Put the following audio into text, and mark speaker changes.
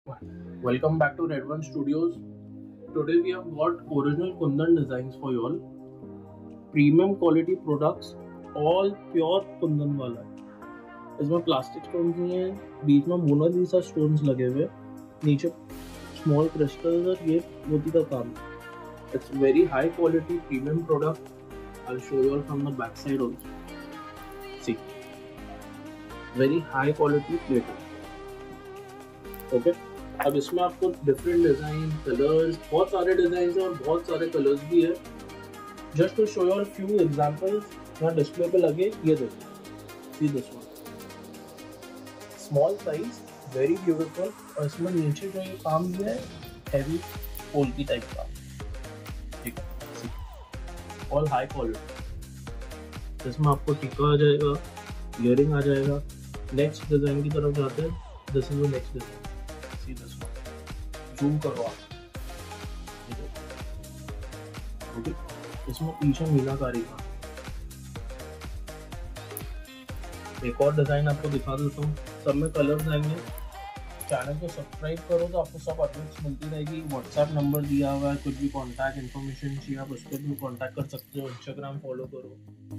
Speaker 1: Welcome back to Red One Studios. Today we have got original Kundan designs for you all. Premium quality products, all pure Kundan वाला है. इसमें plastic stones नहीं है, बीच में Mona Lisa stones लगे हुए, नीचे स्मॉल क्रिस्टल्स और ये मोती का काम. It's very high quality premium product. I'll show you all from the back side also. See, very high quality plating. Okay. अब इसमें आपको डिफरेंट डिजाइन कलर्स बहुत सारे डिजाइन है और बहुत सारे कलर्स भी है. Just to show your few examples यहाँ डिस्प्ले पे लगे. ये देखो, see this one small size very beautiful. और इसमें नीचे जो ये काम दिया है हैवी पोल्की टाइप का, ठीक है, ऑल हाई क्वालिटी. इसमें आपको टिक्का आ जाएगा, इयरिंग आ जाएगा. नेक्स्ट डिजाइन की तरफ जाते हैं. This is the next design. Zoom करो आप, ओके. इसमें पीछे मीनाकारी का एक और डिजाइन आपको दिखा देता हूँ. सब में कलर्स आएंगे. चैनल को सब्सक्राइब करो तो आपको सब अपडेट्स मिलती रहेगी. व्हाट्सएप नंबर दिया हुआ है, कुछ भी कॉन्टैक्ट इन्फॉर्मेशन चाहिए आप उस पर भी कॉन्टैक्ट कर सकते हो. इंस्टाग्राम फॉलो करो.